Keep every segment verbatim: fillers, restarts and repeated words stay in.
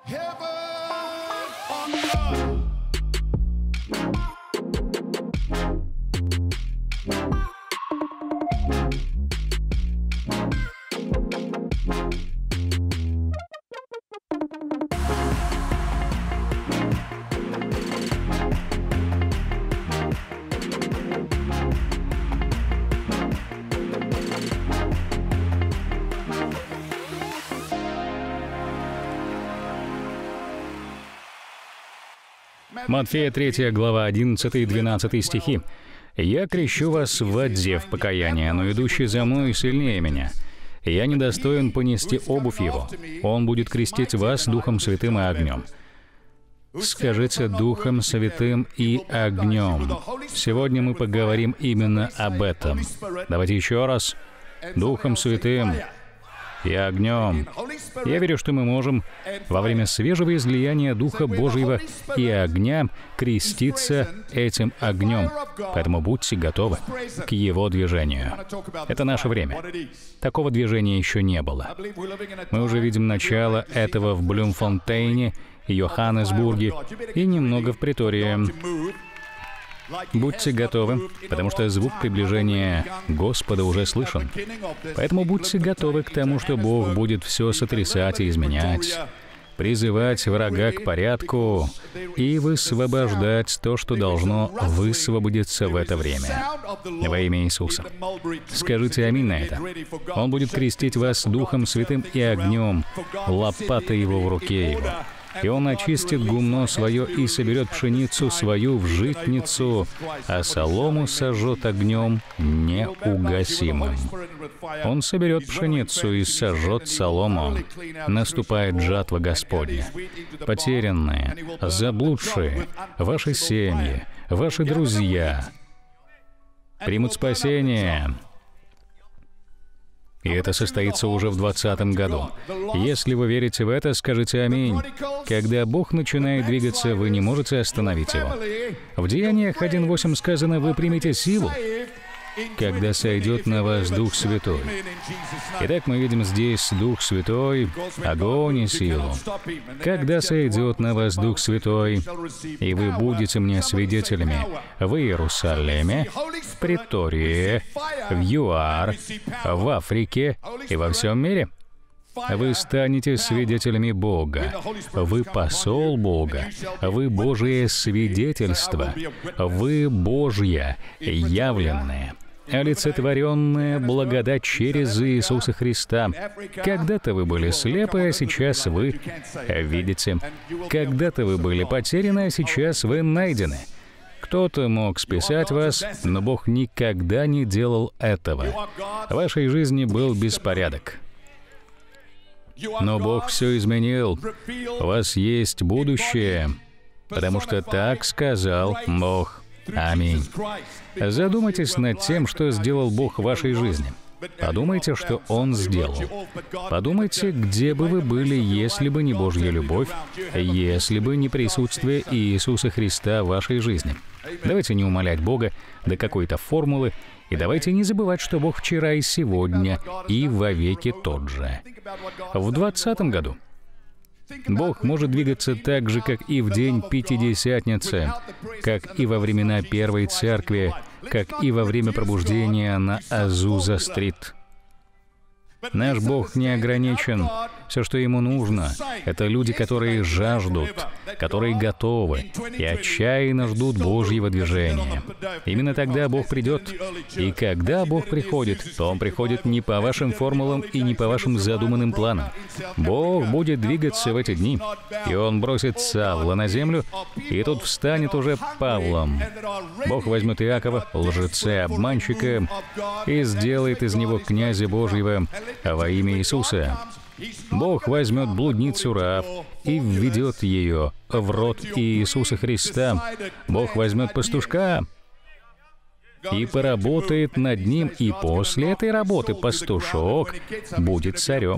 Матфея третья глава одиннадцатый и двенадцатый стихи. «Я крещу вас в воде в покаяние, но идущий за мной сильнее меня. Я недостоин понести обувь его. Он будет крестить вас Духом Святым и огнем». Скажите «Духом Святым и огнем». Сегодня мы поговорим именно об этом. Давайте еще раз. Духом Святым и огнем. Я верю, что мы можем во время свежего излияния Духа Божьего и огня креститься этим огнем. Поэтому будьте готовы к Его движению. Это наше время. Такого движения еще не было. Мы уже видим начало этого в Блумфонтейне, Йоханнесбурге и немного в Претории. Будьте готовы, потому что звук приближения Господа уже слышен. Поэтому будьте готовы к тому, что Бог будет все сотрясать и изменять, призывать врага к порядку и высвобождать то, что должно высвободиться в это время. Во имя Иисуса. Скажите аминь на это. Он будет крестить вас Духом Святым и огнем, лопата Его в руке Его. И Он очистит гумно свое и соберет пшеницу свою в житницу, а солому сожжет огнем неугасимым. Он соберет пшеницу и сожжет солому. Наступает жатва Господня. Потерянные, заблудшие, ваши семьи, ваши друзья примут спасение. И это состоится уже в двадцатом году. Если вы верите в это, скажите аминь. Когда Бог начинает двигаться, вы не можете остановить Его. В Деяниях один восемь сказано: «Вы примете силу, когда сойдет на вас Дух Святой». Итак, мы видим здесь Дух Святой, огонь и силу. «Когда сойдет на вас Дух Святой, и вы будете мне свидетелями в Иерусалиме, в Претории, в ЮАР, в Африке и во всем мире». Вы станете свидетелями Бога. Вы посол Бога. Вы Божие свидетельство. Вы Божья явленное, олицетворенная благодать через Иисуса Христа. Когда-то вы были слепы, а сейчас вы видите. Когда-то вы были потеряны, а сейчас вы найдены. Кто-то мог списать вас, но Бог никогда не делал этого. В вашей жизни был беспорядок. Но Бог все изменил. У вас есть будущее, потому что так сказал Бог. Аминь. Задумайтесь над тем, что сделал Бог в вашей жизни. Подумайте, что Он сделал. Подумайте, где бы вы были, если бы не Божья любовь, если бы не присутствие Иисуса Христа в вашей жизни. Давайте не умалять Бога до какой-то формулы, и давайте не забывать, что Бог вчера и сегодня, и вовеки тот же. В двадцатом году Бог может двигаться так же, как и в день Пятидесятницы, как и во времена Первой Церкви, как и во время пробуждения на Азуза-стрит. Наш Бог не ограничен. Все, что Ему нужно, это люди, которые жаждут, которые готовы и отчаянно ждут Божьего движения. Именно тогда Бог придет. И когда Бог приходит, то Он приходит не по вашим формулам и не по вашим задуманным планам. Бог будет двигаться в эти дни, и Он бросит Савла на землю, и тут встанет уже Павлом. Бог возьмет Иакова, лжеца и обманщика, и сделает из него князя Божьего во имя Иисуса. Бог возьмет блудницу Раав и введет ее в род Иисуса Христа. Бог возьмет пастушка и поработает над ним, и после этой работы пастушок будет царем.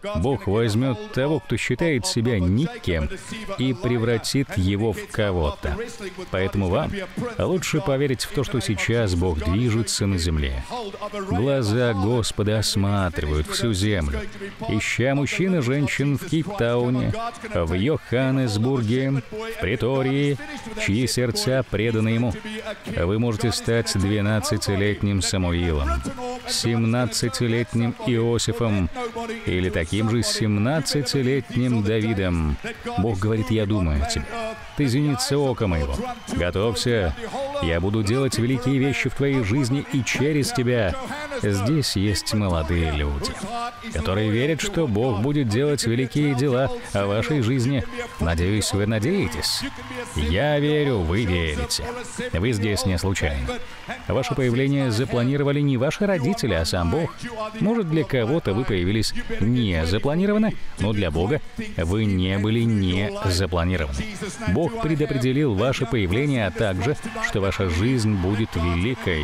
Бог возьмет того, кто считает себя никем, и превратит его в кого-то. Поэтому вам лучше поверить в то, что сейчас Бог движется на земле. Глаза Господа осматривают всю землю, ища мужчин и женщин в Кейптауне, в Йоханнесбурге, в Претории, чьи сердца преданы Ему. Вы можете стать двенадцатилетним Самуилом, семнадцатилетним Иосифом или таким же семнадцатилетним Давидом. Бог говорит: «Я думаю о тебе. Ты зеница ока моего. Готовься. Я буду делать великие вещи в твоей жизни и через тебя». Здесь есть молодые люди, которые верят, что Бог будет делать великие дела о вашей жизни. Надеюсь, вы надеетесь. Я верю, вы верите. Вы здесь не случайно. Ваше появление запланировали не ваши родители, а сам Бог. Может, для кого-то вы появились не запланированно, но для Бога вы не были не запланированы. Бог предопределил ваше появление, а также, что ваша жизнь будет великой.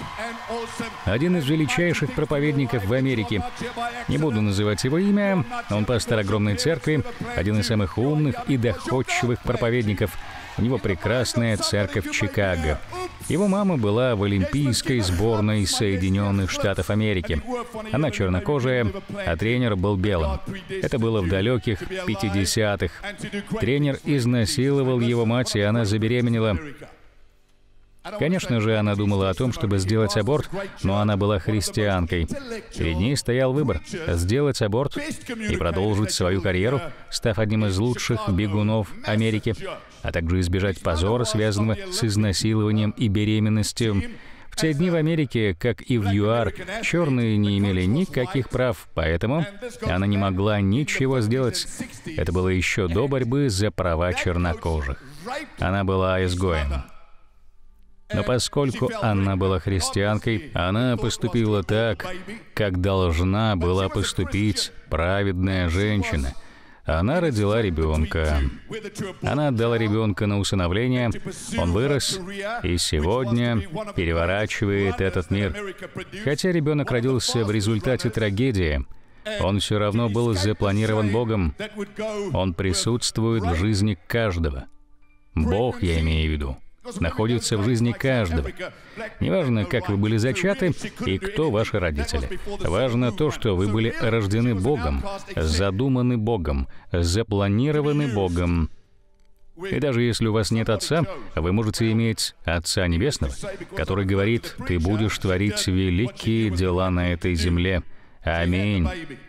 Один из величайших проповедников в Америке, не буду называть его имя, он пастор огромной церкви, один из самых умных и доходчивых проповедников. У него прекрасная церковь в Чикаго. Его мама была в олимпийской сборной Соединенных Штатов Америки. Она чернокожая, а тренер был белым. Это было в далеких пятидесятых. Тренер изнасиловал его мать, и она забеременела. Конечно же, она думала о том, чтобы сделать аборт, но она была христианкой. Перед ней стоял выбор — сделать аборт и продолжить свою карьеру, став одним из лучших бегунов Америки, а также избежать позора, связанного с изнасилованием и беременностью. В те дни в Америке, как и в ЮАР, черные не имели никаких прав, поэтому она не могла ничего сделать. Это было еще до борьбы за права чернокожих. Она была изгоем. Но поскольку она была христианкой, она поступила так, как должна была поступить праведная женщина. Она родила ребенка. Она отдала ребенка на усыновление. Он вырос и сегодня переворачивает этот мир. Хотя ребенок родился в результате трагедии, он все равно был запланирован Богом. Он присутствует в жизни каждого. Бог, я имею в виду, находится в жизни каждого. Неважно, как вы были зачаты и кто ваши родители. Важно то, что вы были рождены Богом, задуманы Богом, запланированы Богом. И даже если у вас нет отца, вы можете иметь Отца Небесного, который говорит: «Ты будешь творить великие дела на этой земле». Аминь.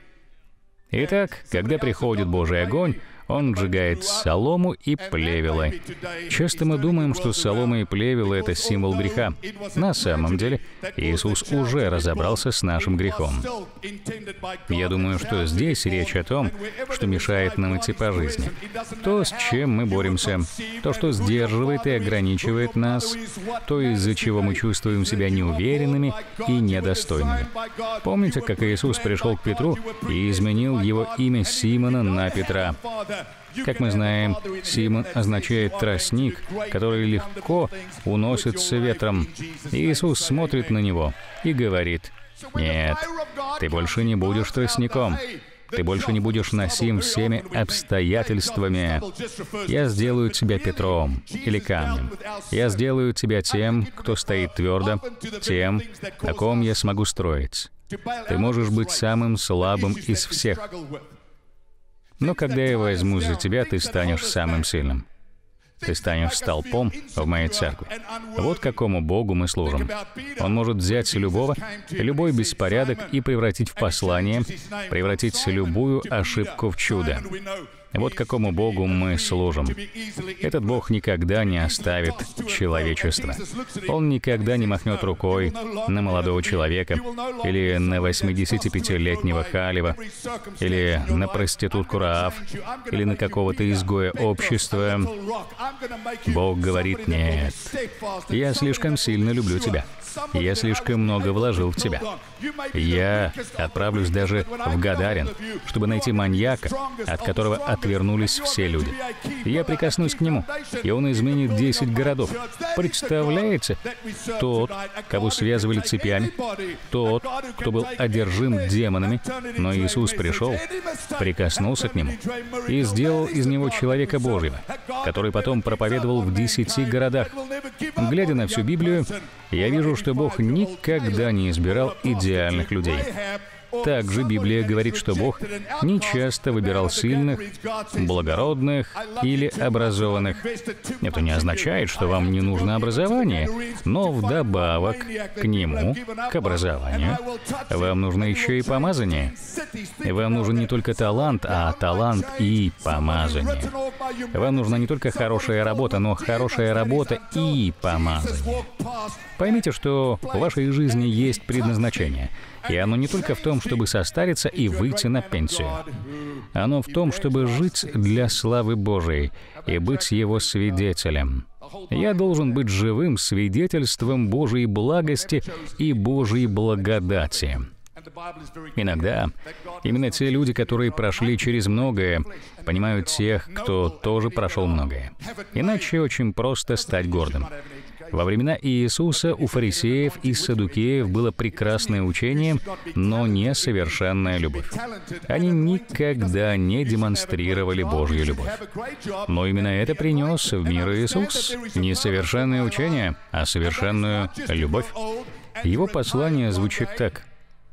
Итак, когда приходит Божий огонь, Он сжигает солому и плевелы. Часто мы думаем, что солома и плевелы — это символ греха. На самом деле, Иисус уже разобрался с нашим грехом. Я думаю, что здесь речь о том, что мешает нам идти по жизни. То, с чем мы боремся, то, что сдерживает и ограничивает нас, то, из-за чего мы чувствуем себя неуверенными и недостойными. Помните, как Иисус пришел к Петру и изменил его имя Симона на Петра? Как мы знаем, Симон означает тростник, который легко уносится ветром. Иисус смотрит на него и говорит: «Нет, ты больше не будешь тростником. Ты больше не будешь носим всеми обстоятельствами. Я сделаю тебя Петром или камнем. Я сделаю тебя тем, кто стоит твердо, тем, на ком я смогу строить. Ты можешь быть самым слабым из всех. Но когда я возьму за тебя, ты станешь самым сильным. Ты станешь столпом в моей церкви». Вот какому Богу мы служим. Он может взять любого, любой беспорядок и превратить в послание, превратить любую ошибку в чудо. Вот какому Богу мы служим. Этот Бог никогда не оставит человечество. Он никогда не махнет рукой на молодого человека, или на восьмидесятипятилетнего Халева, или на проститутку Раав, или на какого-то изгоя общества. Бог говорит: «Нет, я слишком сильно люблю тебя. Я слишком много вложил в тебя. Я отправлюсь даже в Гадарин, чтобы найти маньяка, от которого отвернулись все люди. Я прикоснусь к нему, и он изменит десять городов. Представляете? Тот, кого связывали цепями, тот, кто был одержим демонами, но Иисус пришел, прикоснулся к нему и сделал из него человека Божьего, который потом проповедовал в десяти городах. Глядя на всю Библию, я вижу, что Бог никогда не избирал идеальных людей. Также Библия говорит, что Бог не часто выбирал сильных, благородных или образованных. Это не означает, что вам не нужно образование, но вдобавок к нему, к образованию, вам нужно еще и помазание. Вам нужен не только талант, а талант и помазание. Вам нужна не только хорошая работа, но хорошая работа и помазание. Поймите, что в вашей жизни есть предназначение. И оно не только в том, чтобы состариться и выйти на пенсию. Оно в том, чтобы жить для славы Божией и быть Его свидетелем. Я должен быть живым свидетельством Божьей благости и Божьей благодати. Иногда именно те люди, которые прошли через многое, понимают тех, кто тоже прошел многое. Иначе очень просто стать гордым. Во времена Иисуса у фарисеев и саддукеев было прекрасное учение, но не совершенная любовь. Они никогда не демонстрировали Божью любовь. Но именно это принес в мир Иисус. Не совершенное учение, а совершенную любовь. Его послание звучит так: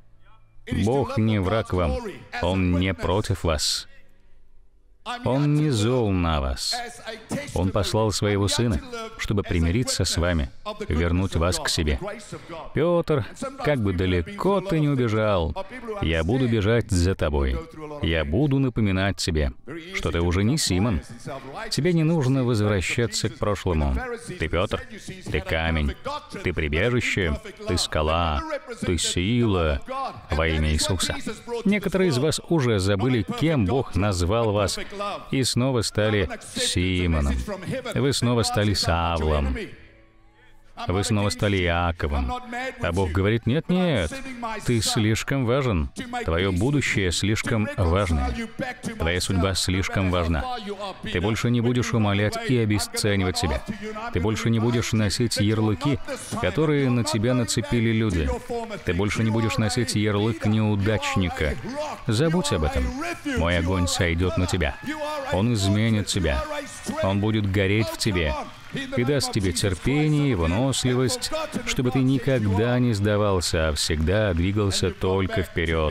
«Бог не враг вам, Он не против вас. Он не зол на вас. Он послал Своего Сына, чтобы примириться с вами, вернуть вас к себе. Петр, как бы далеко ты ни убежал, я буду бежать за тобой. Я буду напоминать тебе, что ты уже не Симон. Тебе не нужно возвращаться к прошлому. Ты Петр, ты камень, ты прибежище, ты скала, ты сила во имя Иисуса». Некоторые из вас уже забыли, кем Бог назвал вас, и снова стали Симоном. Вы снова стали Савлом. Вы снова стали Иаковом. А Бог говорит: нет-нет, ты слишком важен. Твое будущее слишком важно. Твоя судьба слишком важна. Ты больше не будешь умолять и обесценивать себя. Ты больше не будешь носить ярлыки, которые на тебя нацепили люди. Ты больше не будешь носить ярлык неудачника. Забудь об этом. Мой огонь сойдет на тебя. Он изменит тебя. Он будет гореть в тебе и даст тебе терпение и выносливость, чтобы ты никогда не сдавался, а всегда двигался только вперед.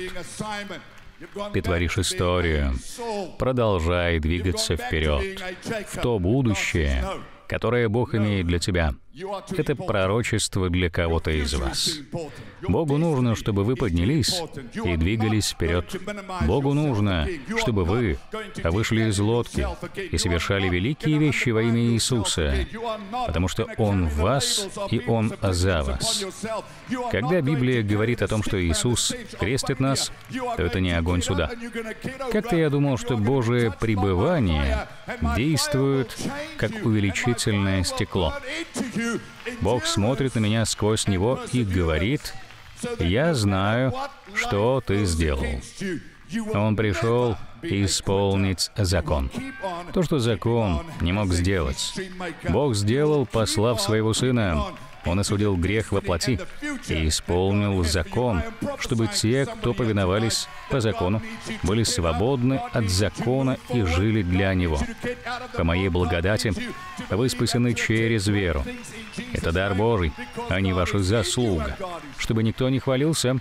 Ты творишь историю. Продолжай двигаться вперед, в то будущее, которое Бог имеет для тебя. Это пророчество для кого-то из вас. Богу нужно, чтобы вы поднялись и двигались вперед. Богу нужно, чтобы вы вышли из лодки и совершали великие вещи во имя Иисуса, потому что Он в вас и Он за вас. Когда Библия говорит о том, что Иисус крестит нас, то это не огонь суда. Как-то я думал, что Божие пребывание действует как увеличительное стекло. Бог смотрит на меня сквозь него и говорит: «Я знаю, что ты сделал». Он пришел исполнить закон. То, что закон не мог сделать, Бог сделал, послав Своего Сына. Он осудил грех во плоти и исполнил закон, чтобы те, кто повиновались по закону, были свободны от закона и жили для Него. По моей благодати вы спасены через веру. Это дар Божий, а не ваша заслуга, чтобы никто не хвалился.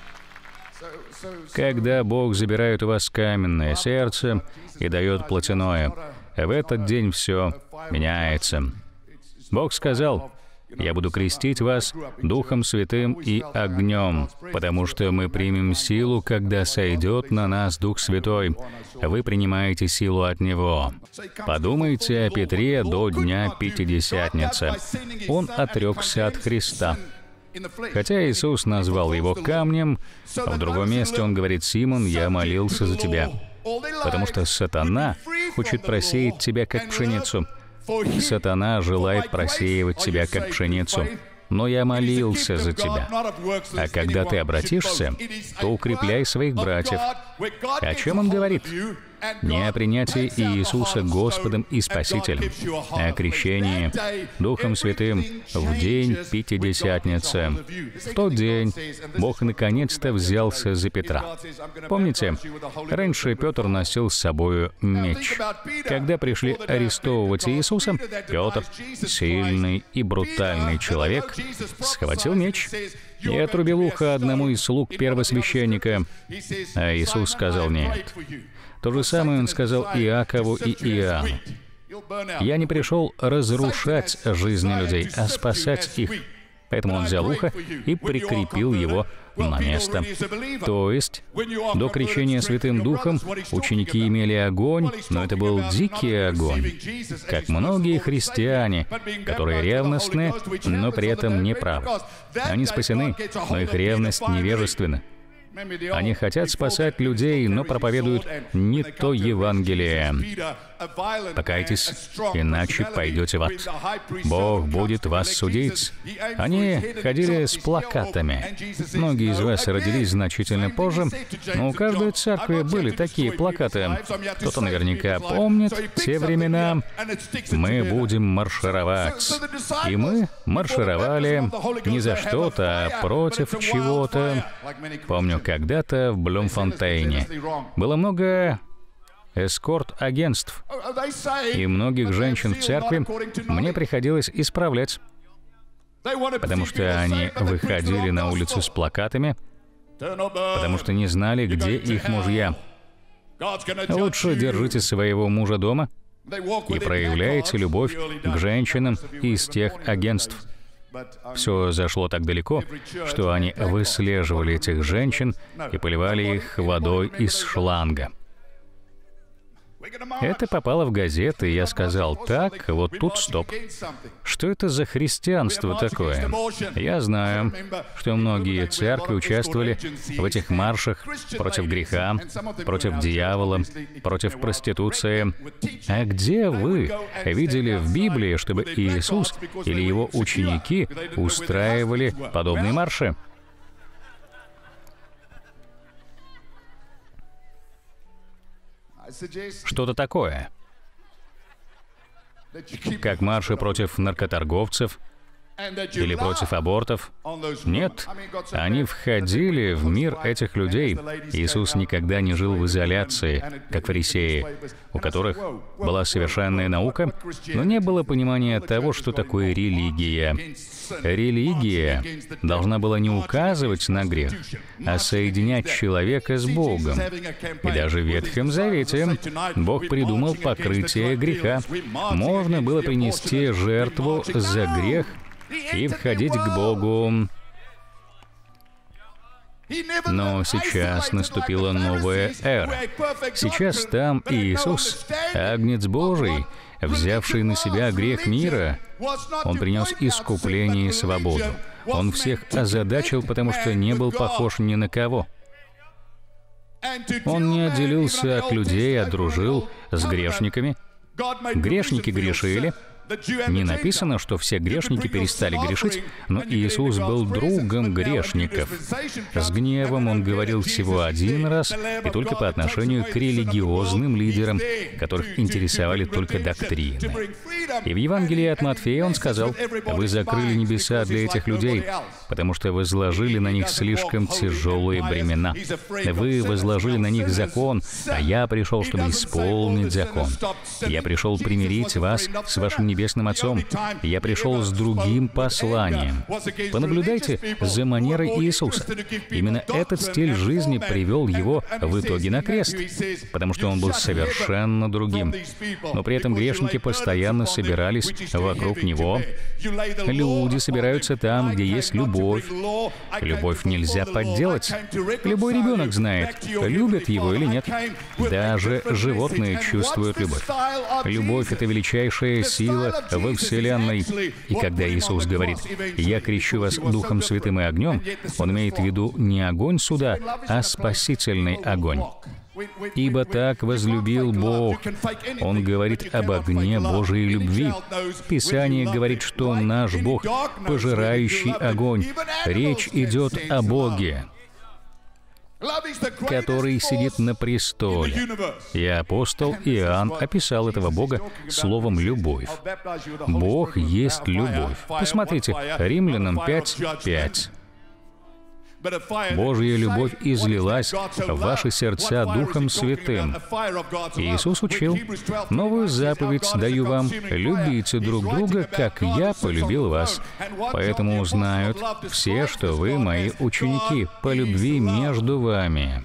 Когда Бог забирает у вас каменное сердце и дает плотяное, в этот день все меняется. Бог сказал: «Я буду крестить вас Духом Святым и огнем, потому что мы примем силу, когда сойдет на нас Дух Святой. Вы принимаете силу от Него». Подумайте о Петре до Дня Пятидесятницы. Он отрекся от Христа. Хотя Иисус назвал его камнем, в другом месте Он говорит: «Симон, я молился за тебя, потому что сатана хочет просеять тебя, как пшеницу». Сатана желает просеивать тебя, как пшеницу. Но я молился за тебя. А когда ты обратишься, то укрепляй своих братьев. О чем он говорит? не о принятии Иисуса Господом и Спасителем, а о крещении Духом Святым в день Пятидесятницы. В тот день Бог наконец-то взялся за Петра. Помните, раньше Петр носил с собою меч. Когда пришли арестовывать Иисуса, Петр, сильный и брутальный человек, схватил меч и отрубил ухо одному из слуг первосвященника. А Иисус сказал «нет». То же самое Он сказал Иакову и Иоанну. «Я не пришел разрушать жизни людей, а спасать их». Поэтому Он взял ухо и прикрепил его на место. То есть, до крещения Святым Духом ученики имели огонь, но это был дикий огонь, как многие христиане, которые ревностны, но при этом неправы. Они спасены, но их ревность невежественна. Они хотят спасать людей, но проповедуют не то Евангелие. Покайтесь, иначе пойдете в ад. Бог будет вас судить. Они ходили с плакатами. Многие из вас родились значительно позже, но у каждой церкви были такие плакаты. Кто-то наверняка помнит те времена. Мы будем маршировать. И мы маршировали не за что-то, а против чего-то. Помню, когда-то в Блумфонтейне было много эскорт-агентств, и многих женщин в церкви мне приходилось исправлять, потому что они выходили на улицу с плакатами, потому что не знали, где их мужья. Лучше держите своего мужа дома и проявляйте любовь к женщинам из тех агентств. Все зашло так далеко, что они выслеживали этих женщин и поливали их водой из шланга. Это попало в газеты, и я сказал: так, вот тут стоп. Что это за христианство такое? Я знаю, что многие церкви участвовали в этих маршах против греха, против дьявола, против проституции. А где вы видели в Библии, чтобы Иисус или его ученики устраивали подобные марши? Что-то такое. Как марши против наркоторговцев или против абортов. Нет, они входили в мир этих людей. Иисус никогда не жил в изоляции, как фарисеи, у которых была совершенная наука, но не было понимания того, что такое религия. Религия должна была не указывать на грех, а соединять человека с Богом. И даже в Ветхом Завете Бог придумал покрытие греха. Можно было принести жертву за грех и входить к Богу. Но сейчас наступила новая эра. Сейчас там Иисус, Агнец Божий, взявший на себя грех мира. Он принес искупление и свободу. Он всех озадачил, потому что не был похож ни на кого. Он не отделился от людей, а дружил с грешниками. Грешники грешили. Не написано, что все грешники перестали грешить, но Иисус был другом грешников. С гневом Он говорил всего один раз, и только по отношению к религиозным лидерам, которых интересовали только доктрины. И в Евангелии от Матфея Он сказал: «Вы закрыли небеса для этих людей, потому что возложили на них слишком тяжелые бремена. Вы возложили на них закон, а Я пришел, чтобы исполнить закон. Я пришел примирить вас с вашим Небесным Отцом. Я пришел с другим посланием». Понаблюдайте за манерой Иисуса. Именно этот стиль жизни привел Его в итоге на крест, потому что Он был совершенно другим. Но при этом грешники постоянно собирались вокруг Него. Люди собираются там, где есть любовь. Любовь нельзя подделать. Любой ребенок знает, любят его или нет. Даже животные чувствуют любовь. Любовь — это величайшая сила во Вселенной. И когда Иисус говорит: «Я крещу вас Духом Святым и огнем», Он имеет в виду не огонь суда, а спасительный огонь. «Ибо так возлюбил Бог». Он говорит об огне Божией любви. Писание говорит, что наш Бог — пожирающий огонь. Речь идет о Боге. который сидит на престоле. И апостол Иоанн описал этого Бога словом «любовь». Бог есть любовь. Посмотрите, Римлянам пять пять. Божья любовь излилась в ваши сердца Духом Святым. Иисус учил: «Новую заповедь даю вам, любите друг друга, как я полюбил вас. Поэтому узнают все, что вы мои ученики, по любви между вами».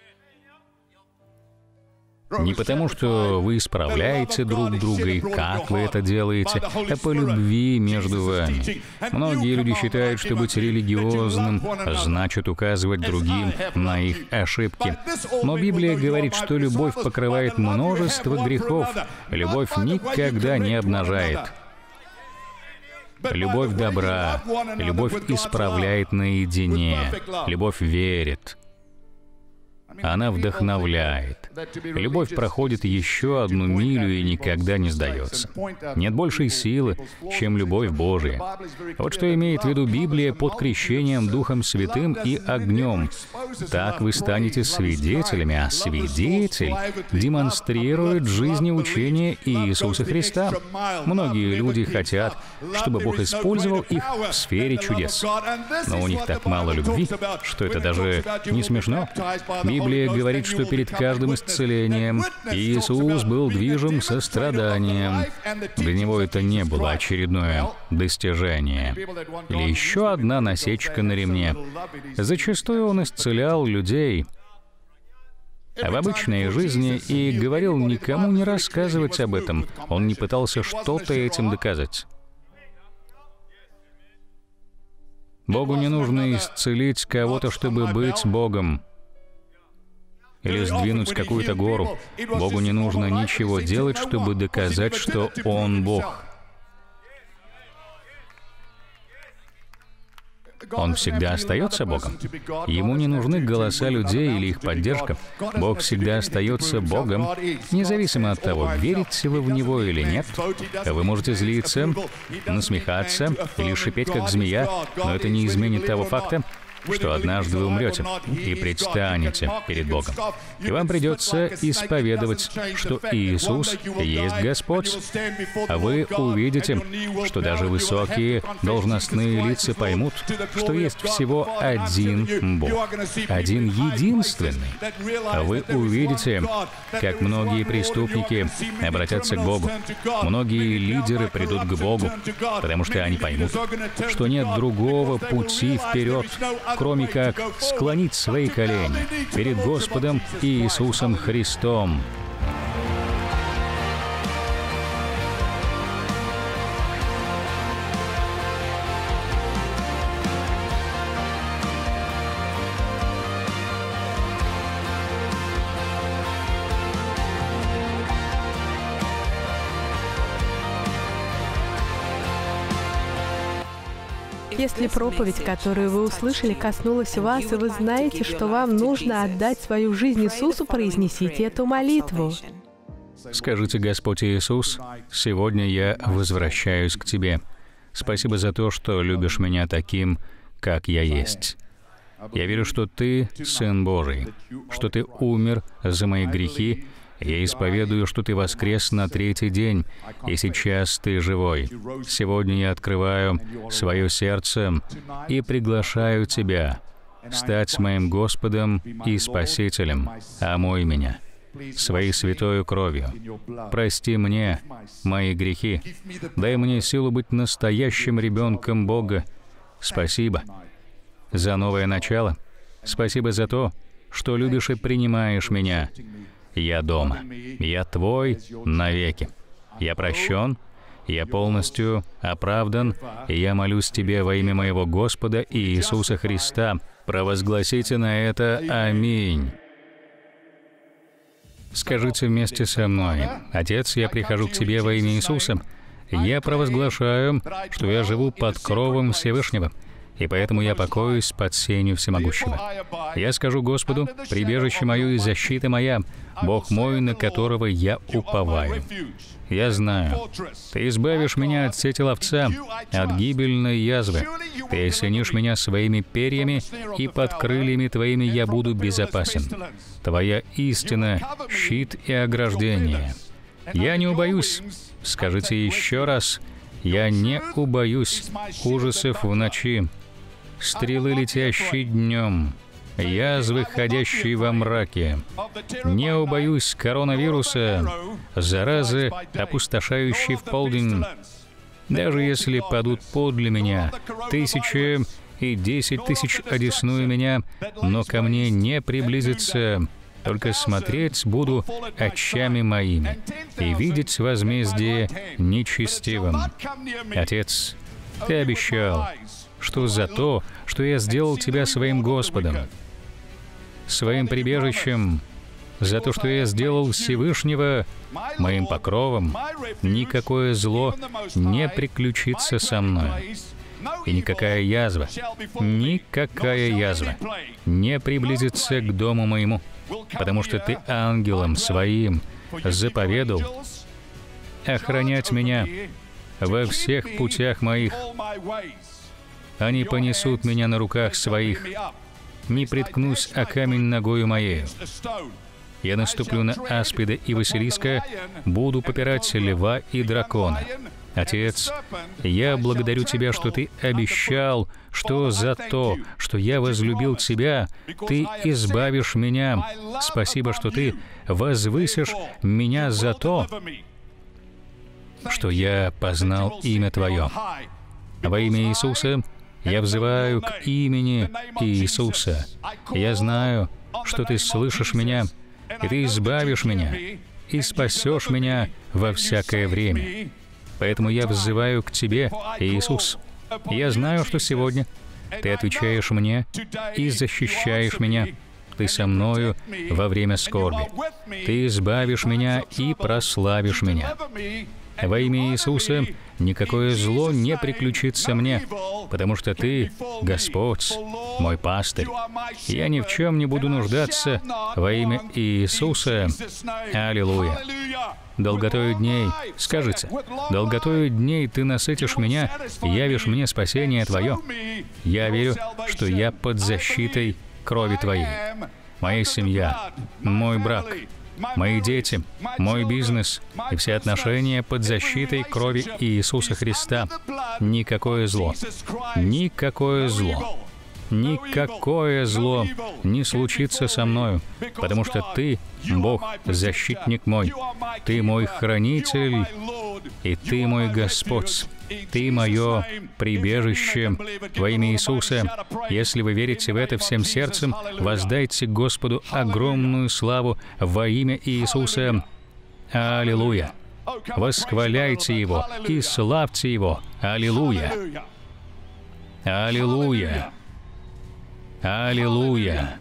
Не потому, что вы исправляете друг друга и как вы это делаете, а по любви между вами. Многие люди считают, что быть религиозным значит указывать другим на их ошибки. Но Библия говорит, что любовь покрывает множество грехов. Любовь никогда не обнажает. Любовь добра, любовь исправляет наедине, любовь верит. Она вдохновляет. Любовь проходит еще одну милю и никогда не сдается. Нет большей силы, чем любовь Божия. Вот что имеет в виду Библия под крещением Духом Святым и огнем. Так вы станете свидетелями, а свидетель демонстрирует жизнь и учение Иисуса Христа. Многие люди хотят, чтобы Бог использовал их в сфере чудес. Но у них так мало любви, что это даже не смешно. Библия говорит, что перед каждым исцелением Иисус был движим состраданием. Для Него это не было очередное достижение или еще одна насечка на ремне. Зачастую Он исцелял людей в обычной жизни и говорил никому не рассказывать об этом. Он не пытался что-то этим доказать. Богу не нужно исцелить кого-то, чтобы быть Богом, или сдвинуть какую-то гору. Богу не нужно ничего делать, чтобы доказать, что Он Бог. Он всегда остается Богом. Ему не нужны голоса людей или их поддержка. Бог всегда остается Богом, независимо от того, верите вы в Него или нет. Вы можете злиться, насмехаться или шипеть, как змея, но это не изменит того факта, что однажды вы умрете и предстанете перед Богом. И вам придется исповедовать, что Иисус есть Господь. А вы увидите, что даже высокие должностные лица поймут, что есть всего один Бог, один единственный. А вы увидите, как многие преступники обратятся к Богу. Многие лидеры придут к Богу, потому что они поймут, что нет другого пути вперед, кроме как склонить свои колени перед Господом Иисусом Христом. Если проповедь, которую вы услышали, коснулась вас, и вы знаете, что вам нужно отдать свою жизнь Иисусу, произнесите эту молитву. Скажите: «Господь Иисус, сегодня я возвращаюсь к Тебе. Спасибо за то, что любишь меня таким, как я есть. Я верю, что Ты Сын Божий, что Ты умер за мои грехи. Я исповедую, что Ты воскрес на третий день, и сейчас Ты живой. Сегодня я открываю свое сердце и приглашаю Тебя стать моим Господом и Спасителем. Омой меня своей святою кровью. Прости мне мои грехи. Дай мне силу быть настоящим ребенком Бога. Спасибо за новое начало. Спасибо за то, что любишь и принимаешь меня. Я дома. Я Твой навеки. Я прощен. Я полностью оправдан. И я молюсь Тебе во имя моего Господа Иисуса Христа. Провозгласите на это аминь». Скажите вместе со мной: «Отец, я прихожу к Тебе во имя Иисуса. Я провозглашаю, что я живу под кровом Всевышнего. и поэтому я покоюсь под сенью Всемогущего. Я скажу Господу: прибежище мое и защита моя, Бог мой, на которого я уповаю. Я знаю, Ты избавишь меня от сети ловца, от гибельной язвы. Ты осенишь меня своими перьями, и под крыльями Твоими я буду безопасен. Твоя истина — щит и ограждение. Я не убоюсь. Скажите еще раз: я не убоюсь ужасов в ночи, стрелы, летящие днем, язвы, ходящие во мраке. Не убоюсь коронавируса, заразы, опустошающей в полдень. Даже если падут подле меня тысячи и десять тысяч одесную меня, но ко мне не приблизится. Только смотреть буду очами моими и видеть возмездие нечестивым. Отец, Ты обещал, что за то, что я сделал Тебя своим Господом, своим прибежищем, за то, что я сделал Всевышнего моим покровом, никакое зло не приключится со мной. И никакая язва, никакая язва не приблизится к дому моему, потому что Ты ангелом Своим заповедал охранять меня во всех путях моих. Они понесут меня на руках Своих, не приткнусь о камень ногою моею. Я наступлю на аспида и Василиска, буду попирать льва и дракона. Отец, я благодарю Тебя, что Ты обещал, что за то, что я возлюбил Тебя, Ты избавишь меня. Спасибо, что Ты возвысишь меня за то, что я познал имя Твое. Во имя Иисуса я взываю к имени Иисуса. Я знаю, что Ты слышишь меня, и Ты избавишь меня, и спасешь меня во всякое время. Поэтому я взываю к Тебе, Иисус. Я знаю, что сегодня Ты отвечаешь мне и защищаешь меня. Ты со мною во время скорби. Ты избавишь меня и прославишь меня. Во имя Иисуса никакое зло не приключится мне, потому что Ты, Господь, мой пастырь. Я ни в чем не буду нуждаться во имя Иисуса. Аллилуйя. Долготою дней, скажите, долготою дней Ты насытишь меня и явишь мне спасение Твое. Я верю, что я под защитой крови Твоей. Моя семья, мой брак, мои дети, мой бизнес и все отношения под защитой крови Иисуса Христа. Никакое зло, никакое зло, никакое зло не случится со мною, потому что Ты, Бог, защитник мой, Ты мой хранитель, и Ты мой Господь. Ты мое прибежище во имя Иисуса. Если вы верите в это всем сердцем, воздайте Господу огромную славу во имя Иисуса. Аллилуйя! Восхваляйте Его и славьте Его. Аллилуйя! Аллилуйя! Аллилуйя!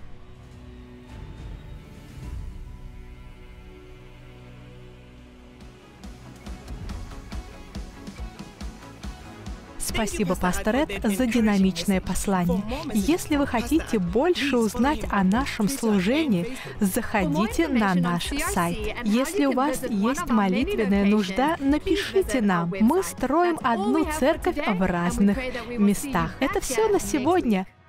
Спасибо, пастор Эд, за динамичное послание. Если вы хотите больше узнать о нашем служении, заходите на наш сайт. Если у вас есть молитвенная нужда, напишите нам. Мы строим одну церковь в разных местах. Это все на сегодня.